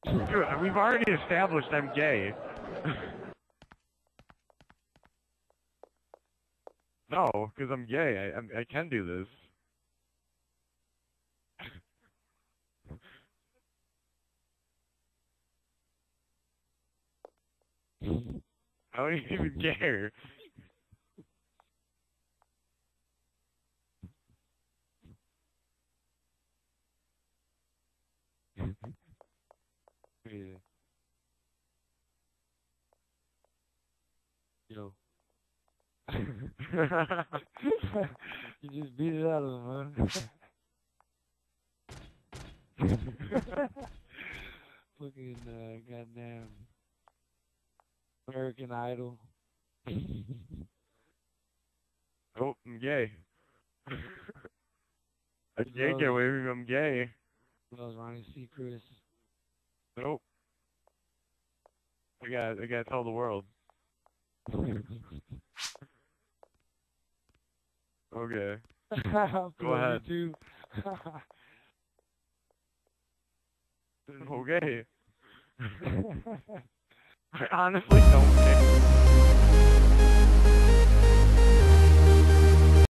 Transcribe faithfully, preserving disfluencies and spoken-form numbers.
Dude, we've already established I'm gay. No, because I'm gay. I I'm, I can do this. I don't even care. Yeah. Yo. You just beat it out of him, huh? Fucking, uh, goddamn American Idol. Oh, I'm gay. I can't get away from me, I'm gay. That was Ronnie Seacrest. Nope. I got I gotta tell the world. Okay. Go ahead. Too. Okay. I honestly don't care.